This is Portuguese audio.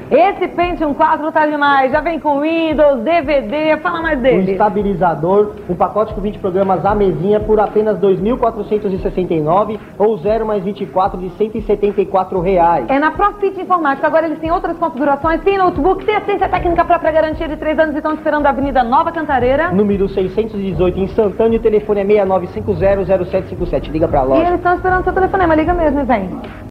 Esse Pentium 4 tá demais, já vem com Windows, DVD, fala mais Um dele. estabilizador, um pacote com 20 programas à mesinha por apenas R$ 2.469 ou 0 mais 24 de R$ 174. É na Profit Informática, agora eles têm outras configurações, tem notebook, tem assistência técnica própria garantia de 3 anos e estão esperando a Avenida Nova Cantareira. Número 618 em Santana e o telefone é 69500757. Liga pra E loja. eles estão esperando seu telefonema, liga mesmo e vem.